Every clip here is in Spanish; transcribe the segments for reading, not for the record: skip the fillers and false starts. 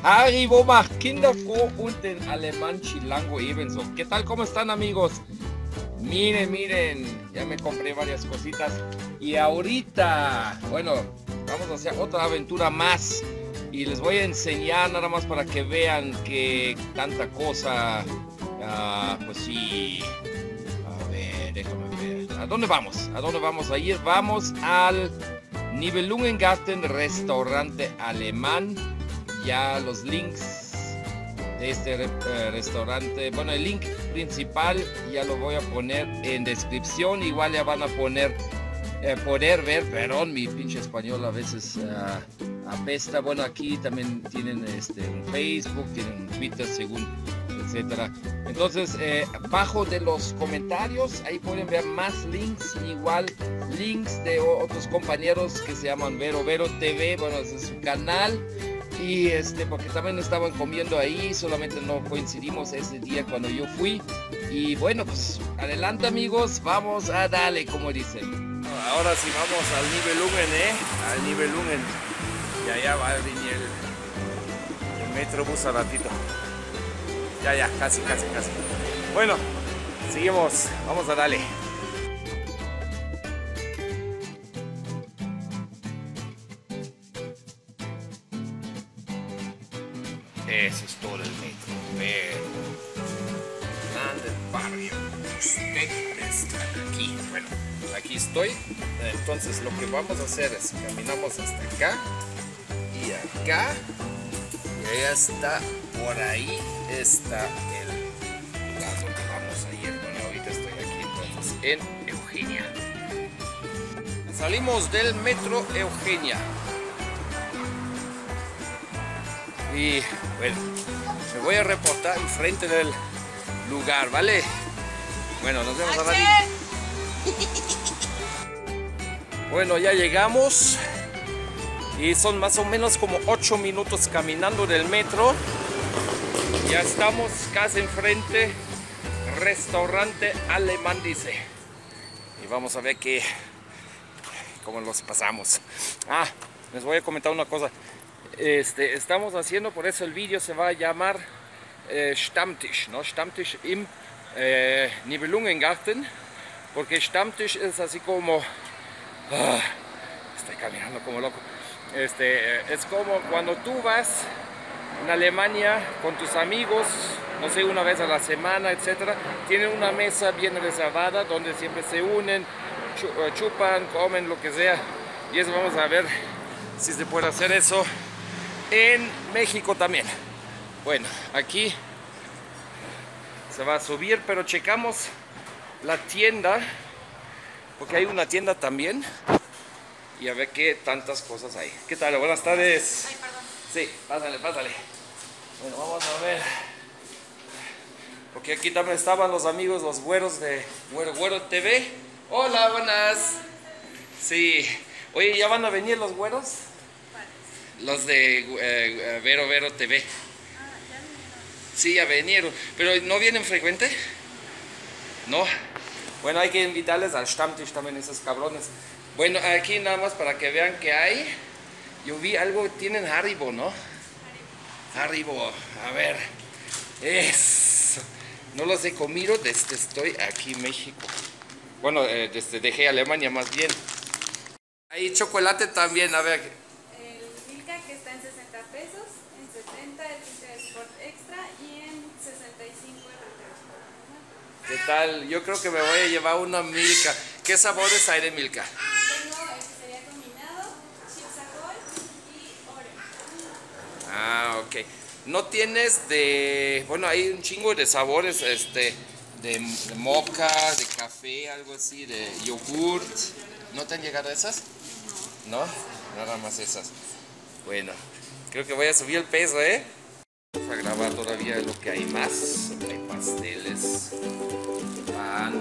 Arrivo macht Kinder froh und den Alemán Chilango ebenso. ¿Qué tal? ¿Cómo están, amigos? Miren, ya me compré varias cositas y ahorita, bueno, vamos a hacer otra aventura más y les voy a enseñar nada más para que vean que tanta cosa, pues sí. A ver, déjame ver. ¿A dónde vamos? ¿A dónde vamos a ir? Vamos al Nibelungengarten restaurante alemán. Ya los links de este restaurante, bueno, el link principal ya lo voy a poner en descripción. Igual ya van a poder ver, perdón, mi pinche español a veces apesta. Bueno, aquí también tienen un Facebook, tienen un Twitter, según, etcétera. Entonces, bajo de los comentarios, ahí pueden ver más links, igual links de otros compañeros que se llaman Vero TV, bueno, ese es su canal. Y porque también estaban comiendo ahí, solamente no coincidimos ese día cuando yo fui. Y bueno, pues adelante, amigos, vamos a darle, como dicen. Ahora sí vamos al Nibelungen, al Nibelungen. Y allá va a venir el Metrobús a ratito. Ya, casi. Bueno, seguimos, vamos a darle. Eso es todo el metro, pero grande barrio. Usted está aquí. Bueno, aquí estoy. Entonces lo que vamos a hacer es caminamos hasta acá y acá. Y allá está, por ahí está el lugar donde vamos a ir. Bueno, ahorita estoy aquí entonces en Eugenia. Salimos del metro Eugenia. Y bueno, me voy a reportar enfrente del lugar, ¿vale? Bueno, nos vemos a la vida. Bueno, ya llegamos y son más o menos como 8 minutos caminando del metro. Ya estamos casi enfrente, restaurante alemán, dice. Y vamos a ver cómo los pasamos. Les voy a comentar una cosa. Estamos haciendo, por eso el vídeo se va a llamar Stammtisch, ¿no? Stammtisch im Nibelungengarten, porque Stammtisch es así como, estoy caminando como loco, es como cuando tú vas en Alemania con tus amigos, no sé, una vez a la semana, etcétera, tienen una mesa bien reservada donde siempre se unen, chupan, comen, lo que sea, y eso vamos a ver si se puede hacer eso en México también. Bueno, aquí se va a subir, pero checamos la tienda, porque hay una tienda también, y a ver qué tantas cosas hay. ¿Qué tal? Buenas tardes. Ay, perdón. Sí, pásale. Bueno, vamos a ver, porque aquí también estaban los amigos, los güeros de Güero TV. Hola, buenas. Sí, oye, ¿ya van a venir los güeros? Los de Vero TV. Ya vinieron. Sí, ya vinieron. ¿Pero no vienen frecuente? No. Bueno, hay que invitarles al Stammtisch también, esos cabrones. Bueno, aquí nada más para que vean que hay. Yo vi algo, tienen Haribo, ¿no? Haribo. A ver. Eso. No los he comido desde estoy aquí en México. Bueno, desde dejé Alemania más bien. Hay chocolate también, a ver. Que está en 60 pesos, en 70 el Pinter Sport Extra y en 65 el Pinter Sport. ¿Qué tal? Yo creo que me voy a llevar una Milka. ¿Qué sabores hay de Milka? Tengo el que sería combinado, Chips Ahoy y Oreo. Ok. ¿No tienes de... Bueno, hay un chingo de sabores, de moca, de café, algo así, de yogurt. ¿No te han llegado esas? No. ¿No? Nada más esas. Bueno, creo que voy a subir el peso, ¿eh? Vamos a grabar todavía lo que hay más. Hay pasteles, pan,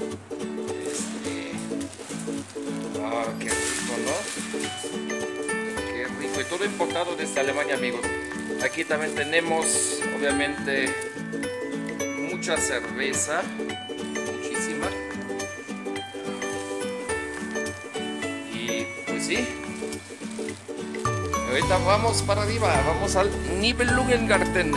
qué rico, ¿no? Qué rico. Y todo importado desde Alemania, amigos. Aquí también tenemos, obviamente, mucha cerveza. Muchísima. Y pues sí. Ahorita vamos para arriba, vamos al Nibelungengarten.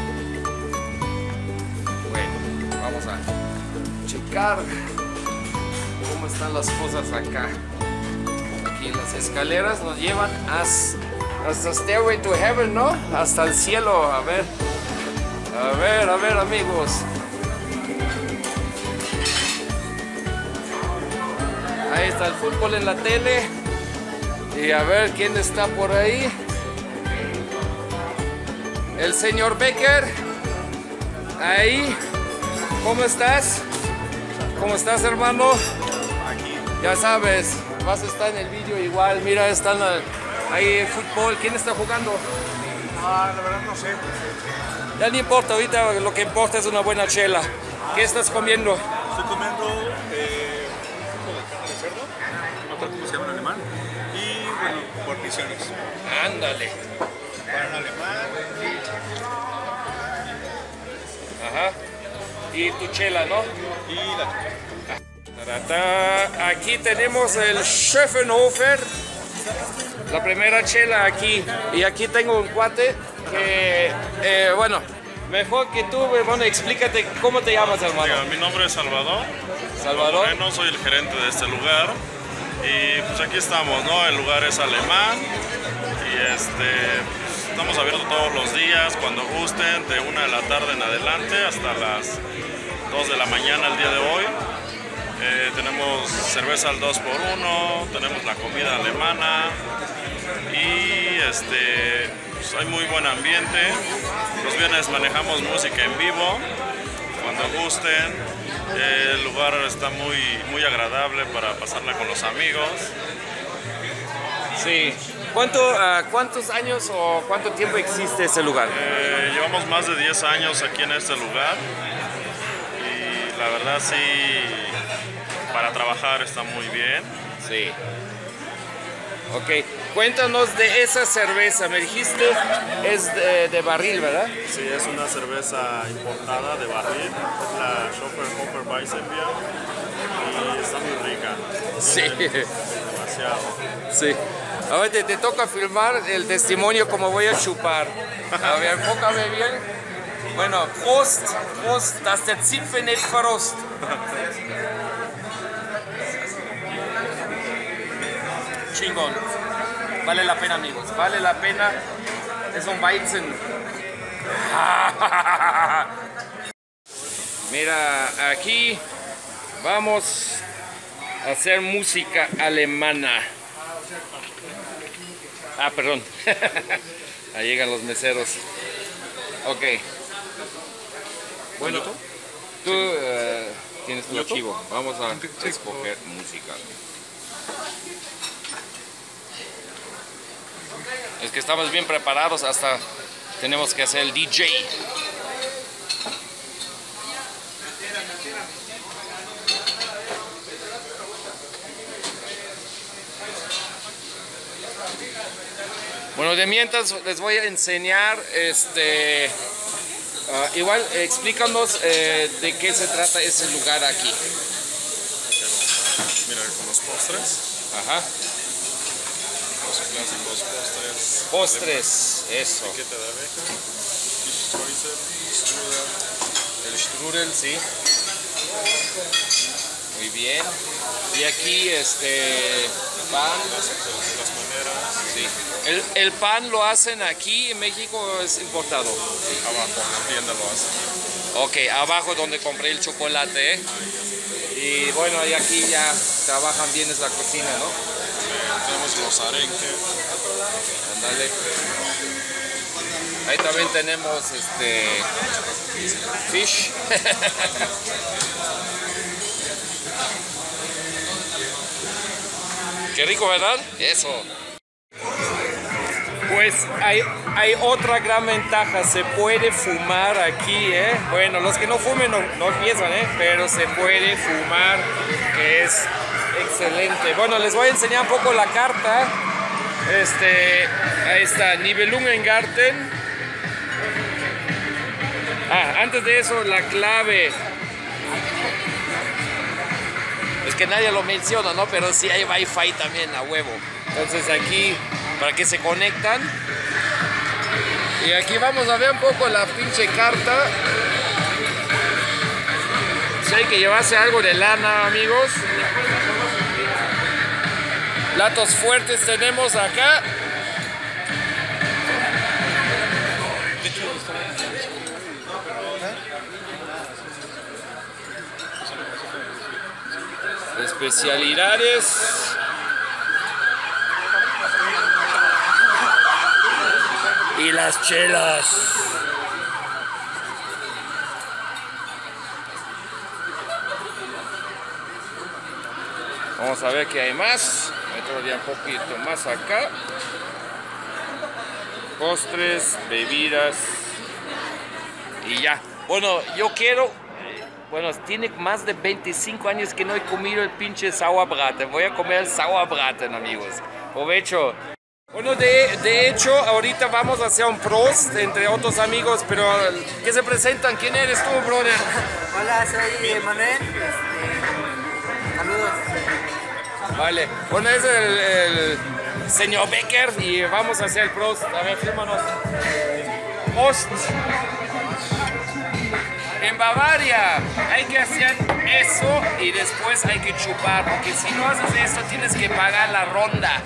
Bueno, vamos a checar cómo están las cosas acá. Aquí las escaleras nos llevan hasta Stairway to Heaven, ¿no? Hasta el cielo. A ver, amigos. Ahí está el fútbol en la tele. Y a ver quién está por ahí. El señor Becker. Ahí. ¿Cómo estás? ¿Cómo estás, hermano? Aquí. Ya sabes, vas a estar en el vídeo igual. Mira, están ahí el fútbol. ¿Quién está jugando? La verdad no sé. Ya no importa, ahorita lo que importa es una buena chela. ¿Qué estás comiendo? Estoy comiendo un poco de carne de cerdo, no me acuerdo cómo se llama en alemán, y bueno, guarniciones. Ándale. Pan alemán. Ajá. Y tu chela, ¿no? Y la Taratá. Aquí tenemos el Schöffenhofer. La primera chela aquí. Y aquí tengo un cuate que, bueno, mejor que tú, bueno, explícate cómo te llamas, hermano. Mi nombre es Salvador. Salvador. Moreno, soy el gerente de este lugar. Y pues aquí estamos, ¿no? El lugar es alemán. Y pues, estamos abiertos todos los días, cuando gusten, de 1 de la tarde en adelante hasta las 2 de la mañana el día de hoy. Tenemos cerveza al 2x1, tenemos la comida alemana y pues hay muy buen ambiente. Los viernes manejamos música en vivo, cuando gusten. El lugar está muy agradable para pasarla con los amigos. Sí. ¿Cuántos años o cuánto tiempo existe ese lugar? Llevamos más de 10 años aquí en este lugar y la verdad sí, para trabajar está muy bien. Sí. Ok, cuéntanos de esa cerveza. Me dijiste es de barril, ¿verdad? Sí, es una cerveza importada de barril, es la Schöffenhofer Weizenbier y está muy rica. Sí. Demasiado. Sí. A ver, te toca filmar el testimonio como voy a chupar. A ver, enfócame bien. Bueno, Prost, dass der Zipfel nicht verrost. Chingón. Vale la pena, amigos. Vale la pena. Es un Weizen. Mira, aquí vamos a hacer música alemana. Ah, perdón. Ahí llegan los meseros. Ok. Bueno, tú tienes tu archivo. Vamos a escoger música. Es que estamos bien preparados, hasta tenemos que hacer el DJ. Bueno, de mientras les voy a enseñar, igual explícanos de qué se trata ese lugar aquí. Mira, con los postres. Ajá. Los clásicos postres. Postres, eso. Piquete de abeja, Fischstreuser, strudel. El strudel, sí. Muy bien. Y aquí pan. Las maneras. Sí. El pan lo hacen aquí en México o es importado? Abajo, en la tienda lo hacen. Ok, abajo donde compré el chocolate, ¿eh? Y bueno, y aquí ya trabajan bien es la cocina, ¿no? Tenemos los arenques. Ándale. Ahí también tenemos fish. Qué rico, ¿verdad? Eso. Pues hay otra gran ventaja, se puede fumar aquí, ¿eh? Bueno, los que no fumen no empiezan, ¿eh? Pero se puede fumar, que es excelente. Bueno, les voy a enseñar un poco la carta. Ahí está, Nibelungengarten. Antes de eso, la clave. Es que nadie lo menciona, ¿no? Pero sí hay Wi-Fi también, a huevo. Entonces aquí para que se conectan. Y aquí vamos a ver un poco la pinche carta. Si hay que llevarse algo de lana, amigos. Platos fuertes tenemos acá. Especialidades. Y las chelas. Vamos a ver qué hay más. Hay todavía un poquito más acá. Postres, bebidas. Y ya. Bueno, yo quiero... Bueno, tiene más de 25 años que no he comido el pinche Sauerbraten. Voy a comer el Sauerbraten, amigos. Provecho. Bueno, de hecho, ahorita vamos a hacer un Prost entre otros amigos, pero ¿qué se presentan? ¿Quién eres tú, brother? Hola, soy Manuel. Saludos. Vale, bueno, es el señor Becker y vamos a hacer el Prost. A ver, fírmanos. Prost. En Bavaria hay que hacer eso y después hay que chupar, porque si no haces esto tienes que pagar la ronda.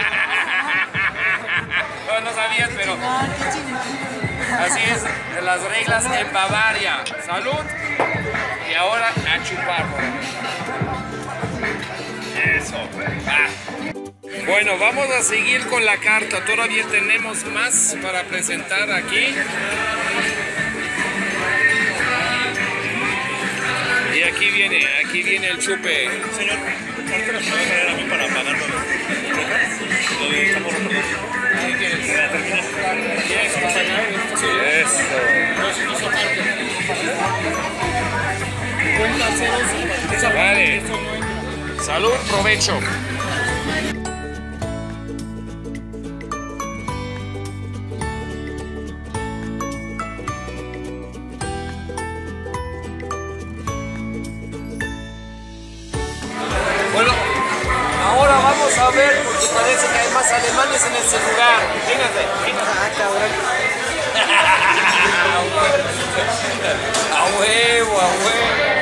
No sabías, pero así es las reglas en Bavaria. Salud y ahora a chupar. Eso. Bueno, vamos a seguir con la carta. Todavía tenemos más para presentar aquí. Y aquí viene el chupe. Señor, ahorita nos puede traer a mí para pagarlo. Lo estamos recordando. ¿Qué quieres? ¿Quieres pagar? Sí, eso. Vale. Salud, provecho. Bueno, ahora vamos a ver, porque parece que hay más alemanes en ese lugar. Véngase, véngase. Ah, cabrón. A huevo, a huevo.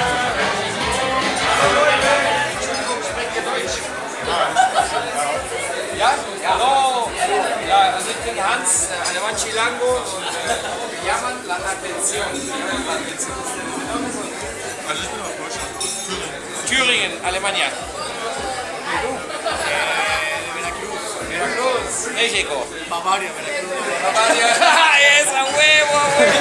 Ja? Hallo. Ja, also ich bin Hans, Alemann Chilango und wir llaman la atención. Also ich bin aus Deutschland. Thüringen, Alemania. Veracruz, México. Bavaria, Veracruz. Bavaria. ¡Es a huevo, a huevo!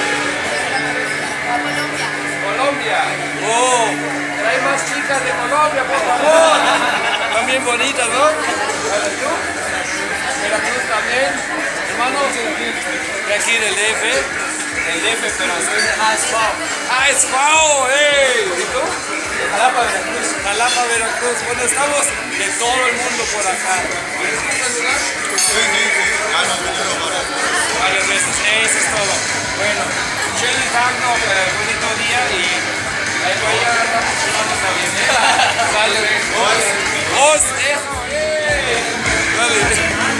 Colombia. Oh, trae más chicas de Colombia, por favor. Están bien bonitas, ¿no? ¿Tú? Veracruz también. Hermanos, de aquí del DF. El DF, pero soy de ASV. ASV, ¡hey! ¿Y tú? Jalapa, Veracruz. Jalapa, Veracruz. Bueno, estamos de todo el mundo por acá. ¿Quieres ir al lugar? Sí. Ya nos venido Varias veces. Eso es todo. Bueno, schönen Tag noch, bonito día y ahí voy a dar chupando también, ¿eh? Vale. ¡Os! ¡Eso! Vale.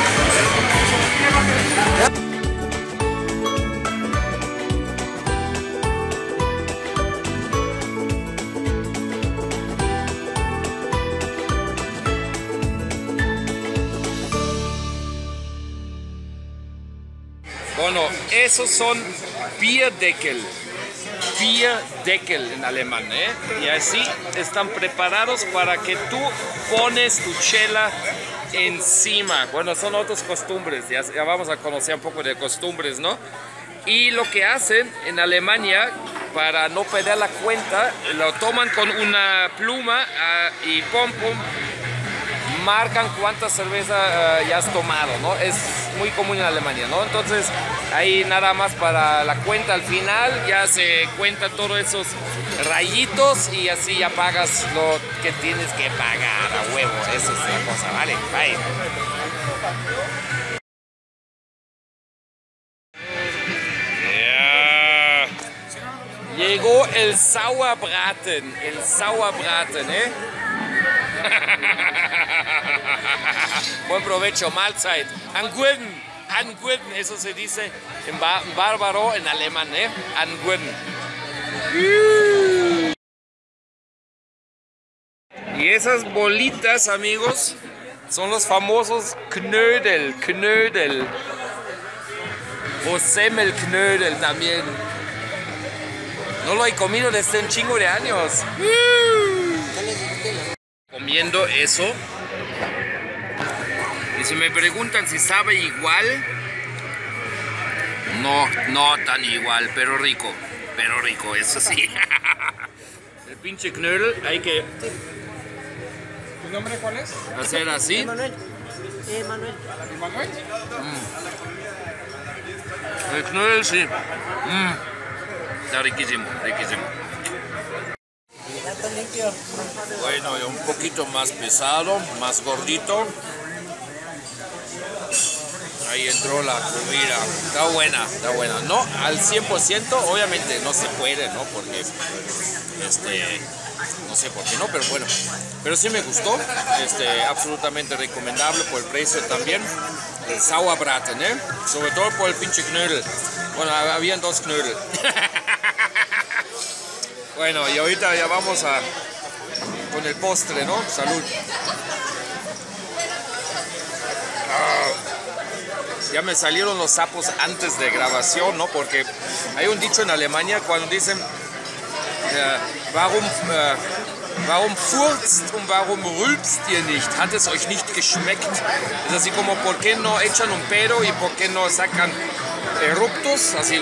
Bueno, esos son Bierdeckel. Bierdeckel en alemán, ¿eh? Y así están preparados para que tú pones tu chela encima. Bueno, son otras costumbres, ya vamos a conocer un poco de costumbres, ¿no? Y lo que hacen en Alemania, para no perder la cuenta, lo toman con una pluma y pum, marcan cuánta cerveza ya has tomado, ¿no? Es muy común en Alemania, ¿no? Entonces, ahí nada más para la cuenta al final, ya se cuentan todos esos rayitos y así ya pagas lo que tienes que pagar a huevo. Eso es la cosa, ¿vale? Bye. Yeah. Llegó el Sauerbraten, ¿eh? Buen provecho, Mahlzeit. Anguden, Anguden, eso se dice en bárbaro, en alemán, ¿eh? Anguden. Y esas bolitas, amigos, son los famosos Knödel, Knödel. O Semmelknödel también. No lo he comido desde un chingo de años. Comiendo eso. Y si me preguntan si sabe igual, no tan igual, pero rico, eso sí. El pinche Knödel hay que... ¿Tu nombre cuál es? hacer así. Emanuel. Emanuel. ¿Manuel? El Knödel sí. Está riquísimo, riquísimo. Está limpio. Bueno, y un poquito más pesado, más gordito. Ahí entró la comida. Está buena. No al 100%, obviamente no se puede, ¿no? Porque, no sé por qué no, pero bueno. Pero sí me gustó. Absolutamente recomendable por el precio también. El Sauerbraten, ¿eh? Sobre todo por el pinche Knödel. Bueno, habían 2 Knödel. Bueno, y ahorita ya vamos con el postre, ¿no? Salud. Ya me salieron los sapos antes de grabación, ¿no? Porque hay un dicho en Alemania cuando dicen warum furzt und warum rülpst ihr nicht? Hat es euch nicht geschmeckt? Es así como, ¿por qué no echan un pedo y por qué no sacan eruptos? Así,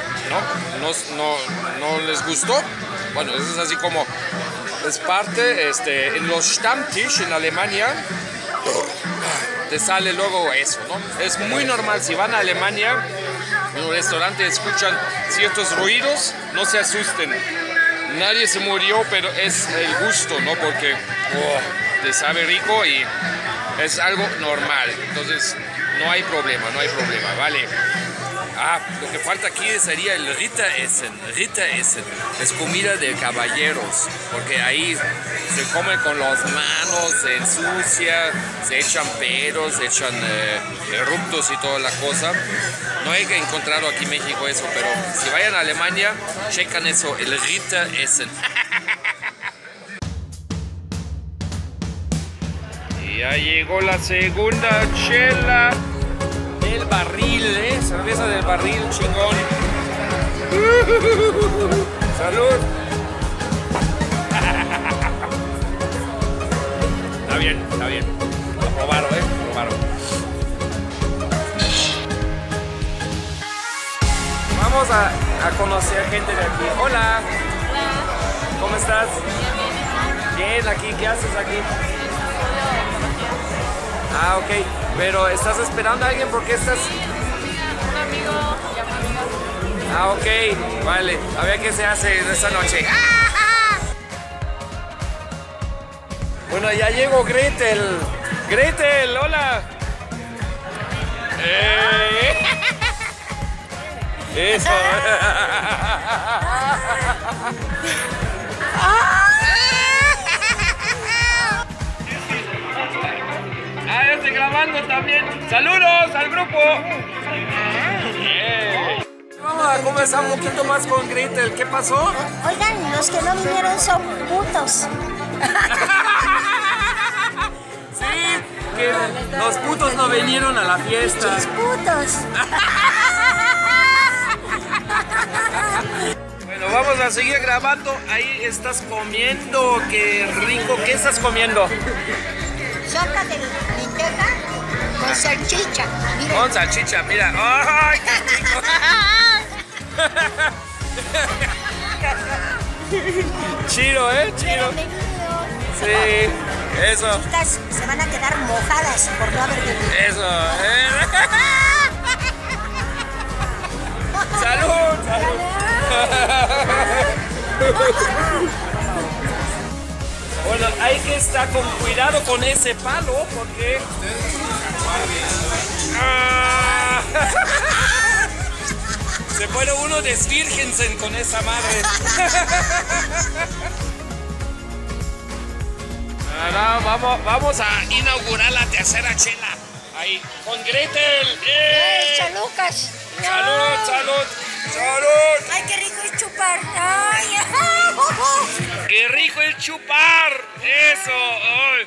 ¿no les gustó? Bueno, eso es así como, es parte, en los Stammtisch en Alemania, te sale luego eso, ¿no? Es muy normal, si van a Alemania, en un restaurante escuchan ciertos ruidos, no se asusten. Nadie se murió, pero es el gusto, ¿no? Porque te sabe rico y es algo normal. Entonces, no hay problema, ¿vale? Lo que falta aquí sería el Ritteressen. Ritteressen es comida de caballeros, porque ahí se come con las manos, se ensucia, se echan pedos, se echan eruptos y toda la cosa. No he encontrado aquí en México eso, pero si vayan a Alemania, checan eso, el Ritteressen. Y ya llegó la segunda chela. El barril, cerveza del barril, chingón. Salud. Está bien. Aprobaron, aprobaron. Vamos a conocer gente de aquí. Hola. ¿Cómo estás? Bien, aquí. ¿Qué haces aquí? Ok. Pero ¿estás esperando a alguien? ¿Por qué estás? Un amigo llamó ok. Vale. A ver qué se hace esta noche. Bueno, ya llegó Gretel. Gretel, hola. Eso. Yo estoy grabando también. Saludos al grupo. Vamos a conversar un poquito más con Gretel. ¿Qué pasó? Oigan, los que no vinieron son putos. Sí, que los putos no vinieron a la fiesta. Chis putos. Bueno, vamos a seguir grabando. Ahí estás comiendo. Qué rico. ¿Qué estás comiendo? Sopa de lenteja con salchicha. Miren. Con salchicha, mira. ¡Ay, qué rico! Chido, chido. Sí, eso. Chicas se van a quedar mojadas por no haber venido. Eso, ¡Salud! Bueno, hay que estar con cuidado con ese palo porque... se puede uno desvirgensen con esa madre. No, vamos a inaugurar la tercera chela. Ahí, con Gretel. ¡San Lucas! ¡Salud, salud, salud! ¡Ay, qué rico es chupar! ¡Ay! ¡Qué rico es chupar! ¡Eso! ¡Ay!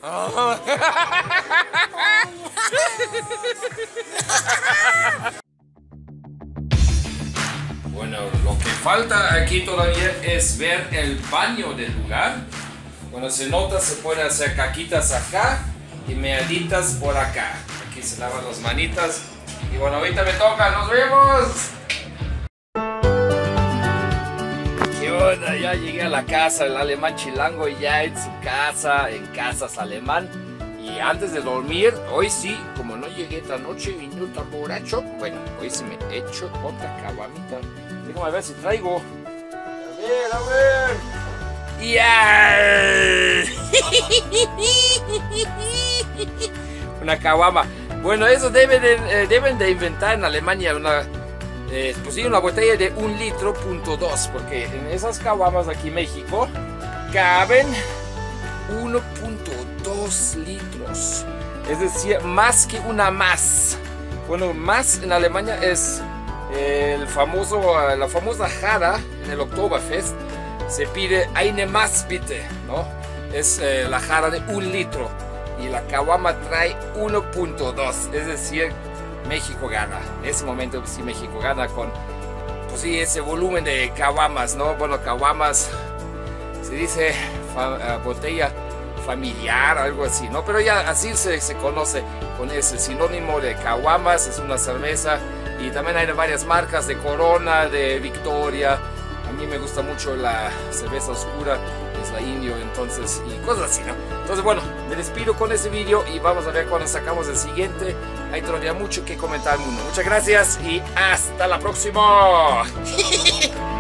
Bueno, lo que falta aquí todavía es ver el baño del lugar. Cuando se nota, se puede hacer caquitas acá y meaditas por acá. Aquí se lavan las manitas. Y bueno, ahorita me toca. ¡Nos vemos! ¿Qué onda? Ya llegué a la casa del alemán chilango, ya en su casa, en Casas Alemán. Y antes de dormir, hoy sí, como no llegué esta noche y no tan borracho, bueno, hoy sí me echo otra caguamita. Déjame ver si traigo. A ver. ¡Ya! Una caguama. Bueno, eso deben de inventar en Alemania pues sí, una botella de 1,2 litros, porque en esas caguamas aquí en México caben 1,2 litros. Es decir, más que una más. Bueno, más en Alemania es la famosa jara en el Oktoberfest. Se pide eine más bitte, ¿no? Es la jara de 1 litro. Y la caguama trae 1,2. Es decir, México gana. En ese momento sí México gana con, pues sí, ese volumen de caguamas, ¿no? Bueno, caguamas, se dice botella familiar, algo así, ¿no? Pero ya así se conoce con ese sinónimo de caguamas. Es una cerveza y también hay varias marcas de Corona, de Victoria. A mí me gusta mucho la cerveza oscura, es la Indio, entonces, y cosas así, ¿no? Entonces, bueno, me despido con este video y vamos a ver cuando sacamos el siguiente. Hay todavía mucho que comentar al mundo. Muchas gracias y hasta la próxima.